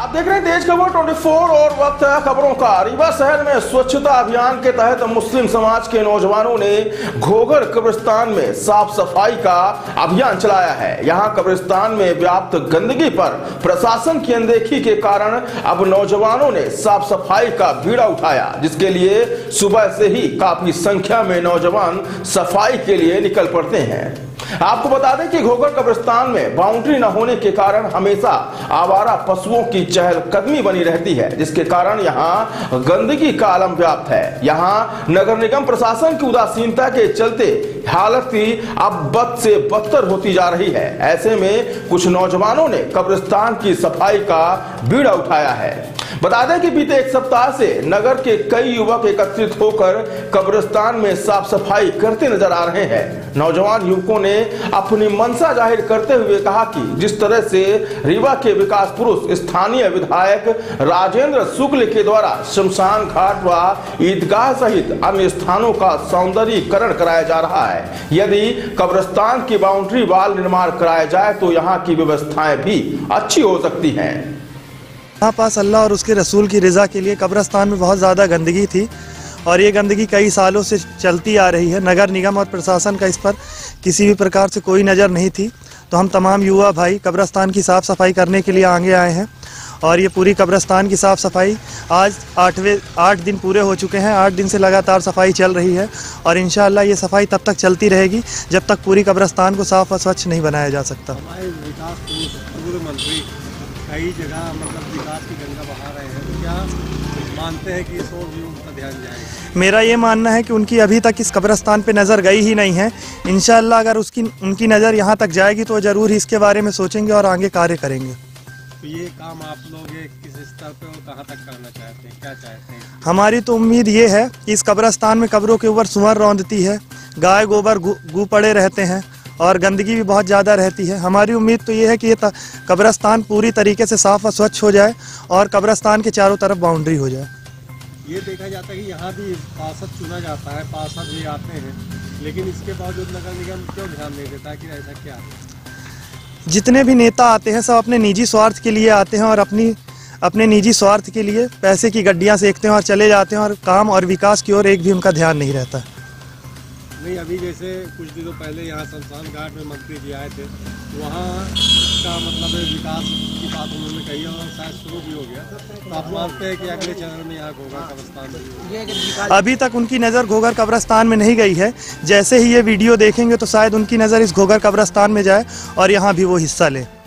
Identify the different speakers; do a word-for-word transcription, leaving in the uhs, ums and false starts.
Speaker 1: आप देख रहे हैं तेज खबर चौबीस और वक्त है खबरों का। रीवा शहर में स्वच्छता अभियान के तहत मुस्लिम समाज के नौजवानों ने घोघर कब्रिस्तान में साफ सफाई का अभियान चलाया है। यहां कब्रिस्तान में व्याप्त गंदगी पर प्रशासन की अनदेखी के कारण अब नौजवानों ने साफ सफाई का बीड़ा उठाया, जिसके लिए सुबह से ही काफी संख्या में नौजवान सफाई के लिए निकल पड़ते हैं। आपको बता दें कि घोघर कब्रिस्तान में बाउंड्री न होने के कारण हमेशा आवारा पशुओं की चहलकदमी बनी रहती है, जिसके कारण यहां गंदगी का आलम व्याप्त है। यहां नगर निगम प्रशासन की उदासीनता के चलते हालत ही अब बद से बदतर होती जा रही है। ऐसे में कुछ नौजवानों ने कब्रिस्तान की सफाई का बीड़ा उठाया है। बता दें कि बीते एक सप्ताह से नगर के कई युवक एकत्रित होकर कब्रिस्तान में साफ सफाई करते नजर आ रहे हैं। नौजवान युवकों ने अपनी मंशा जाहिर करते हुए कहा कि जिस तरह से रीवा के विकास पुरुष स्थानीय विधायक राजेंद्र शुक्ल के द्वारा शमशान घाट व ईदगाह सहित अन्य स्थानों का सौंदर्यीकरण कराया जा रहा है, यदि कब्रिस्तान की बाउंड्री वाल निर्माण कराया जाए तो यहाँ की व्यवस्थाएं भी अच्छी हो सकती हैं।
Speaker 2: यहाँ पास अल्लाह और उसके रसूल की रज़ा के लिए कब्रिस्तान में बहुत ज़्यादा गंदगी थी और ये गंदगी कई सालों से चलती आ रही है। नगर निगम और प्रशासन का इस पर किसी भी प्रकार से कोई नज़र नहीं थी, तो हम तमाम युवा भाई कब्रिस्तान की साफ़ सफाई करने के लिए आगे आए हैं और ये पूरी कब्रिस्तान की साफ़ सफाई आज आठवें आठ दिन पूरे हो चुके हैं। आठ दिन से लगातार सफाई चल रही है और इंशाअल्लाह ये सफाई तब तक चलती रहेगी जब तक पूरी कब्रिस्तान को साफ़ और स्वच्छ नहीं बनाया जा सकता।
Speaker 3: हमारे विकास पूर्व मंत्री कई जगह मतलब विकास की गंगा बहा रहे हैं, तो क्या मानते हैं कि इस ओर भी उनका ध्यान जाएगा?
Speaker 2: मेरा ये मानना है कि उनकी अभी तक इस कब्रिस्तान पे नज़र गई ही नहीं है। इंशाअल्लाह अगर उसकी उनकी नज़र यहाँ तक जाएगी तो ज़रूर ही इसके बारे में सोचेंगे और आगे कार्य करेंगे।
Speaker 3: तो ये काम आप लोग किस स्तर पे और कहाँ तक करना चाहते हैं, क्या चाहते हैं?
Speaker 2: हमारी तो उम्मीद ये है कि इस कब्रिस्तान में कब्रों के ऊपर सुअर रौंदती है, गाय गोबर गू पड़े रहते हैं और गंदगी भी बहुत ज़्यादा रहती है। हमारी उम्मीद तो ये है कि ये कब्रिस्तान पूरी तरीके से साफ़ और स्वच्छ हो जाए और कब्रिस्तान के चारों तरफ बाउंड्री हो जाए।
Speaker 3: ये देखा जाता है कि यहाँ भी पार्षद चुना जाता है, पार्षद भी आते हैं, लेकिन इसके बावजूद नगर निगम क्यों ध्यान नहीं देता कि ऐसा क्या?
Speaker 2: जितने भी नेता आते हैं सब अपने निजी स्वार्थ के लिए आते हैं और अपनी अपने निजी स्वार्थ के लिए पैसे की गड्डियाँ सेकते हैं और चले जाते हैं और काम और विकास की ओर एक भी उनका ध्यान नहीं रहता।
Speaker 3: नहीं, अभी जैसे कुछ दिनों पहले यहाँ शमशान घाट में मंत्री जी आए थे, वहाँ का मतलब विकास की बात उन्होंने कही और शायद शुरू भी हो गया, तो आप मानते हैं कि अगले चरण में यहाँ घोघर कब्रिस्तान में?
Speaker 2: अभी तक उनकी नज़र घोघर कब्रिस्तान में नहीं गई है। जैसे ही ये वीडियो देखेंगे तो शायद उनकी नज़र इस घोघर कब्रिस्तान में जाए और यहाँ भी वो हिस्सा ले।